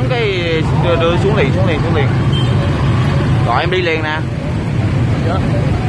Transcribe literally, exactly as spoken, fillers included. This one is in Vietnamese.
xuống cái đưa, đưa xuống liền xuống liền xuống liền. Rồi em đi liền nè. Dạ.